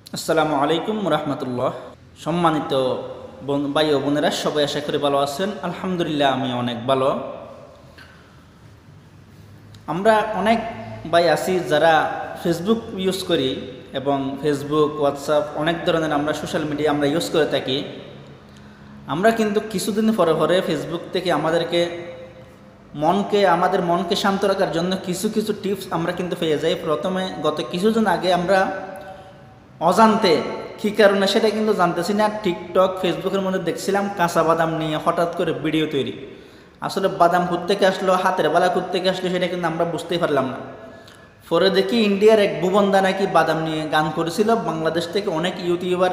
আসসালামু আলাইকুম রহমতুল্লাহ। সম্মানিত ভাই ও বোনেরা, সবাই আশা করি ভালো আছেন। আলহামদুলিল্লাহ, আমি অনেক ভালো। আমরা অনেক ভাই আছি যারা ফেসবুক ইউজ করি, এবং ফেসবুক, হোয়াটসঅ্যাপ, অনেক ধরনের আমরা সোশ্যাল মিডিয়া আমরা ইউজ করে থাকি। আমরা কিন্তু কিছুদিন পরে পরে ফেসবুক থেকে আমাদের মনকে শান্ত রাখার জন্য কিছু কিছু টিপস আমরা কিন্তু পেয়ে যাই। প্রথমে গত কিছুদিন আগে আমরা অজান্তে কী কারণে সেটা কিন্তু জানতেছি না, টিকটক, ফেসবুকের মধ্যে দেখছিলাম কাঁচা বাদাম নিয়ে হঠাৎ করে ভিডিও তৈরি। আসলে বাদাম থেকে আসলো, হাতের বালা থেকে আসলো, সেটা কিন্তু আমরা বুঝতেই পারলাম না। পরে দেখি ইন্ডিয়ার এক ভুবনদা নাকি বাদাম নিয়ে গান করেছিল। বাংলাদেশ থেকে অনেক ইউটিউবার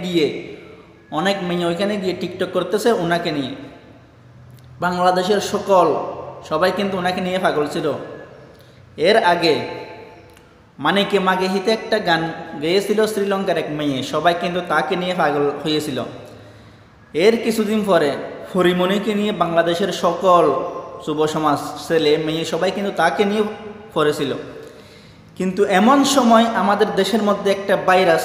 অনেক মেয়ে ওইখানে গিয়ে টিকটক করতেছে ওনাকে নিয়ে। বাংলাদেশের সবাই কিন্তু ওনাকে নিয়ে পাগল ছিল। এর আগে মানিকে মাগে হিতে একটা গান গেয়েছিল শ্রীলঙ্কার এক মেয়ে, সবাই কিন্তু তাকে নিয়ে পাগল হয়েছিল। এর কিছুদিন পরে হরিমণিকে নিয়ে বাংলাদেশের সকল যুব সমাজ, ছেলে মেয়ে সবাই কিন্তু তাকে নিয়ে পড়েছিল। কিন্তু এমন সময় আমাদের দেশের মধ্যে একটা ভাইরাস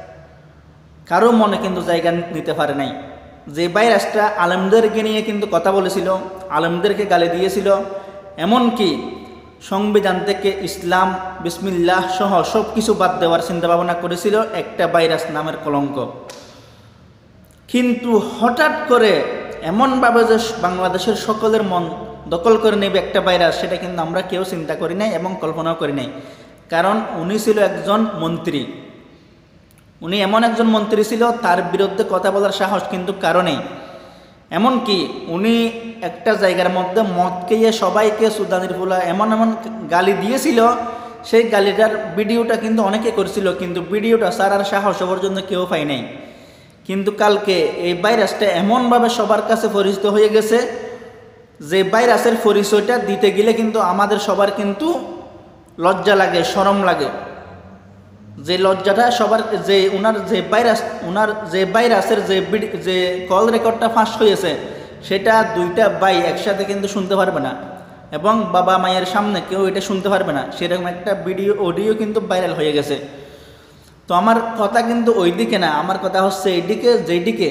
কারো মনে কিন্তু জায়গা নিতে পারে নাই। যে ভাইরাসটা আলেমদেরকে নিয়ে কিন্তু কথা বলেছিল, আলেমদেরকে গালি দিয়েছিল, এমনকি সংবিধান থেকে ইসলাম, বিসমিল্লাহ সহ সব কিছু বাদ দেওয়ার চিন্তা ভাবনা করেছিল একটা ভাইরাস নামের কলঙ্ক। কিন্তু হঠাৎ করে এমনভাবে যে বাংলাদেশের সকলের মন দখল করে নেবে একটা ভাইরাস, সেটা কিন্তু আমরা কেউ চিন্তা করি নাই এবং কল্পনাও করি নাই। কারণ উনি ছিল একজন মন্ত্রী, উনি এমন একজন মন্ত্রী ছিল, তার বিরুদ্ধে কথা বলার সাহস কিন্তু কারো নেই। এমনকি উনি একটা জায়গার মধ্যে মদ খেয়ে সবাইকে সুদানির ফুলা এমন গালি দিয়েছিল। সেই গালিটার ভিডিওটা কিন্তু অনেকে করছিল, কিন্তু ভিডিওটা ছাড়ার সাহস সবার জন্য কেউ পায় নাই। কিন্তু কালকে এই ভাইরাসটা এমনভাবে সবার কাছে পরিচিত হয়ে গেছে যে ভাইরাসের পরিচয়টা দিতে গেলে কিন্তু আমাদের সবার কিন্তু লজ্জা লাগে, শরম লাগে। যে লজ্জাটা সবার, যে ওনার যে ভাইরাসের যে কল রেকর্ডটা ফাঁস হয়েছে, সেটা দুইটা ভাই একসাথে কিন্তু শুনতে পারবে না, এবং বাবা মায়ের সামনে কেউ এটা শুনতে পারবে না। সেরকম একটা অডিও কিন্তু ভাইরাল হয়ে গেছে। তো আমার কথা কিন্তু ওই দিকে না, আমার কথা হচ্ছে এইদিকে, যেদিকে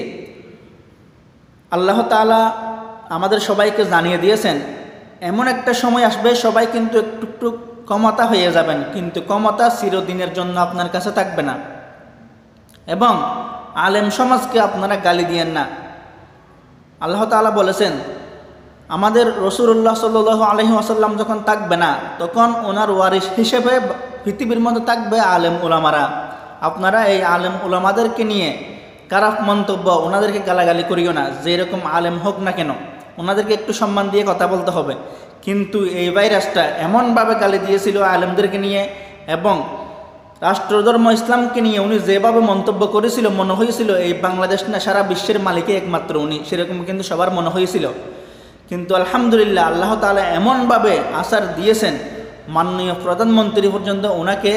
আল্লাহ তাআলা আমাদের সবাইকে জানিয়ে দিয়েছেন এমন একটা সময় আসবে সবাই কিন্তু একটু একটু ক্ষমতা হয়ে যাবেন, কিন্তু ক্ষমতা চিরদিনের জন্য আপনার কাছে থাকবে না। এবং আলেম সমাজকে আপনারা গালি দিয়েন না। আল্লাহ তাআলা বলেছেন, আমাদের রাসূলুল্লাহ সাল্লাল্লাহু আলাইহি ওয়াসাল্লাম যখন থাকবে না, তখন ওনার ওয়ারিস হিসেবে পৃথিবীর মধ্যে থাকবে আলেম উলামারা। আপনারা এই আলেম উলামাদেরকে নিয়ে খারাপ মন্তব্য, ওনাদেরকে গালাগালি করিও না। যেরকম আলেম হোক না কেন, ওনাদেরকে একটু সম্মান দিয়ে কথা বলতে হবে। কিন্তু এই ভাইরাসটা এমনভাবে গালি দিয়েছিল আলেমদেরকে নিয়ে, এবং রাষ্ট্রধর্ম ইসলামকে নিয়ে উনি যেভাবে মন্তব্য করেছিল, মনে হয়েছিল এই বাংলাদেশ না সারা বিশ্বের মালিকই একমাত্র উনি, সেরকম কিন্তু সবার মনে হয়েছিল। কিন্তু আলহামদুলিল্লাহ, আল্লাহ তাআলা এমনভাবে আসার দিয়েছেন, মাননীয় প্রধানমন্ত্রী পর্যন্ত ওনাকে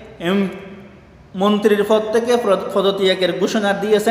মন্ত্রীর পদ থেকে পদত্যাগের ঘোষণা দিয়েছেন।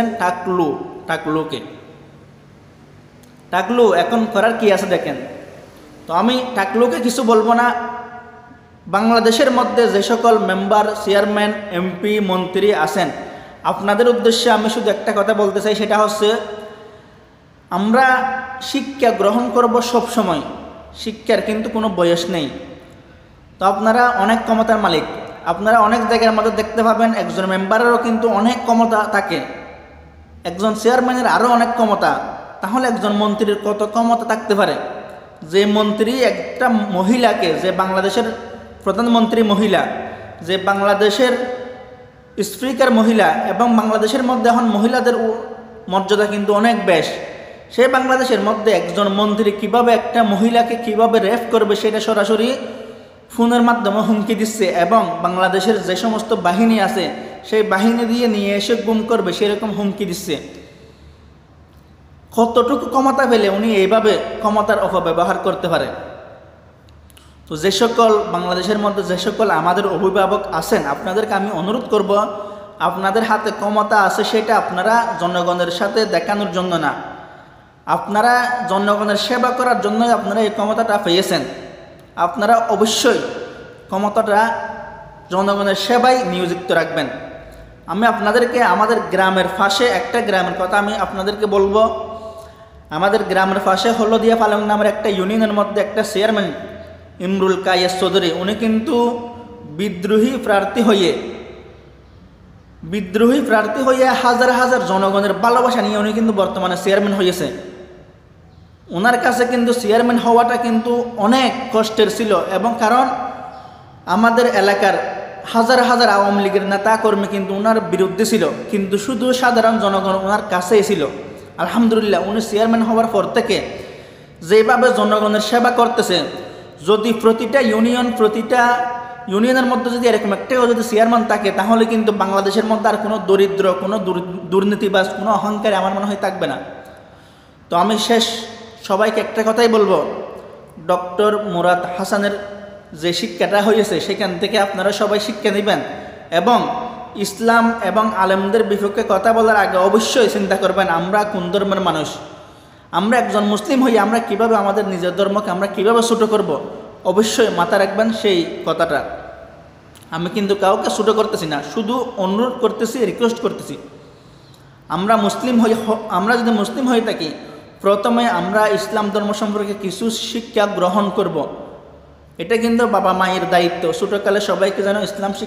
টাকলু এখন করার কি আছে দেখেন। তো আমি টাকলুকে কিছু বলবো না। বাংলাদেশের মধ্যে যে সকল মেম্বার, চেয়ারম্যান, এমপি, মন্ত্রী আছেন, আপনাদের উদ্দেশ্যে আমি শুধু একটা কথা বলতে চাই, সেটা হচ্ছে আমরা শিক্ষা গ্রহণ করব সব সময়। শিক্ষার কিন্তু কোনো বয়স নেই। তো আপনারা অনেক ক্ষমতার মালিক, আপনারা অনেক জায়গার মধ্যে দেখতে পাবেন একজন মেম্বারেরও কিন্তু অনেক ক্ষমতা থাকে, একজন চেয়ারম্যানের আরও অনেক ক্ষমতা। তাহলে একজন মন্ত্রীর কত ক্ষমতা থাকতে পারে? যে মন্ত্রী একটা মহিলাকে, যে বাংলাদেশের প্রধানমন্ত্রী মহিলা, যে বাংলাদেশের স্পিকার মহিলা, এবং বাংলাদেশের মধ্যে এখন মহিলাদের মর্যাদা কিন্তু অনেক বেশ, সে বাংলাদেশের মধ্যে একজন মন্ত্রী কিভাবে একটা মহিলাকে কিভাবে রেপ করবে সেটা সরাসরি ফোনের মাধ্যমে হুমকি দিচ্ছে, এবং বাংলাদেশের যে সমস্ত বাহিনী আছে সেই বাহিনী দিয়ে নিয়ে এসে গুম করবে সেরকম হুমকি দিচ্ছে। কতটুকু ক্ষমতা পেলে উনি এইভাবে ক্ষমতার অপব্যবহার করতে পারে? তো যে সকল বাংলাদেশের মধ্যে যে সকল আমাদের অভিভাবক আছেন, আপনাদেরকে আমি অনুরোধ করব, আপনাদের হাতে ক্ষমতা আছে সেটা আপনারা জনগণের সাথে দেখানোর জন্য না, আপনারা জনগণের সেবা করার জন্যই আপনারা এই ক্ষমতাটা পেয়েছেন। আপনারা অবশ্যই ক্ষমতাটা জনগণের সেবায় নিয়োজিত রাখবেন। আমি আপনাদেরকে আমাদের গ্রামের পাশে একটা গ্রামের কথা আমি আপনাদেরকে বলবো। আমাদের গ্রামের পাশে হলদিয়া পালং নামের একটা ইউনিয়নের মধ্যে একটা চেয়ারম্যান ইমরুল কায়েস চৌধুরী, উনি কিন্তু বিদ্রোহী প্রার্থী হয়ে হাজার হাজার জনগণের ভালোবাসা নিয়ে উনি কিন্তু বর্তমানে চেয়ারম্যান হয়েছে। ওনার কাছে কিন্তু চেয়ারম্যান হওয়াটা কিন্তু অনেক কষ্টের ছিল, এবং কারণ আমাদের এলাকার হাজার হাজার আওয়ামী লীগের নেতা কর্মী কিন্তু ওনার বিরুদ্ধে ছিল, কিন্তু শুধু সাধারণ জনগণ ওনার কাছেই ছিল। আলহামদুলিল্লাহ, উনি চেয়ারম্যান হওয়ার পর থেকে যেভাবে জনগণের সেবা করতেছে, যদি প্রতিটা ইউনিয়নের মধ্যে যদি এরকম একটাও যদি চেয়ারম্যান থাকে, তাহলে কিন্তু বাংলাদেশের মধ্যে আর কোনো দরিদ্র, কোনো দুর্নীতিবাজ, কোনো অহংকারী আমার মনে হয় থাকবে না। তো আমি সবাইকে একটা কথাই বলবো, ডক্টর মুরাদ হাসানের যে শিক্ষাটা হয়েছে সেখান থেকে আপনারা সবাই শিক্ষা নেবেন, এবং ইসলাম এবং আলেমদের বিপক্ষে কথা বলার আগে অবশ্যই চিন্তা করবেন আমরা কোন ধর্মের মানুষ। আমরা একজন মুসলিম হই, আমরা কিভাবে আমাদের নিজের ধর্মকে আমরা কিভাবে ছোট করব, অবশ্যই মাথা রাখবেন সেই কথাটা। আমি কিন্তু কাউকে ছোট করতেছি না, শুধু অনুরোধ করতেছি, রিকোয়েস্ট করতেছি, আমরা যদি মুসলিম হয়ে থাকি, প্রথমে আমরা ইসলাম ধর্ম সম্পর্কে কিছু শিক্ষা গ্রহণ করব। এটা কিন্তু বাবা মায়ের দায়িত্ব, ছোটোকালে সবাইকে যেন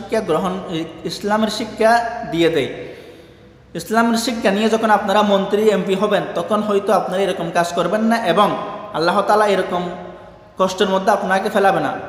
ইসলামের শিক্ষা দিয়ে দেয়। ইসলামের শিক্ষা নিয়ে যখন আপনারা মন্ত্রী এমপি হবেন, তখন হয়তো আপনারা এরকম কাজ করবেন না, এবং আল্লাহ তাআলা এরকম কষ্টের মধ্যে আপনাকে ফেলাবে না।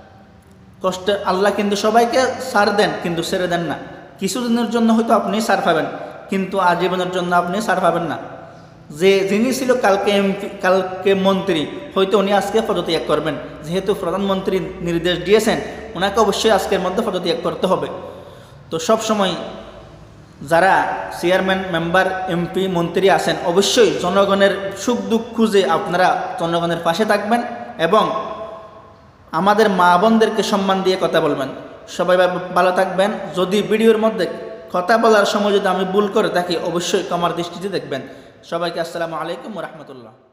আল্লাহ কিন্তু সবাইকে ছাড় দেন, কিন্তু ছেড়ে দেন না। কিছুদিনের জন্য হয়তো আপনি ছাড় পাবেন, কিন্তু আজীবনের জন্য আপনি ছাড় পাবেন না। যিনি ছিল কালকে মন্ত্রী, হয়তো উনি আজকে পদত্যাগ করবেন, যেহেতু প্রধানমন্ত্রী নির্দেশ দিয়েছেন, ওনাকে অবশ্যই আজকের মধ্যে পদত্যাগ করতে হবে। তো সব সময় যারা চেয়ারম্যান, মেম্বার, এমপি, মন্ত্রী আছেন, অবশ্যই জনগণের সুখ দুঃখ খুঁজে আপনারা জনগণের পাশে থাকবেন, এবং আমাদের মা বোনদেরকে সম্মান দিয়ে কথা বলবেন। সবাই ভালো থাকবেন। যদি ভিডিওর মধ্যে কথা বলার সময় যদি আমি ভুল করে থাকি, অবশ্যই ক্ষমার দৃষ্টিতে দেখবেন। সবাইকে আসসালামু আলাইকুম ওয়া রাহমাতুল্লাহ।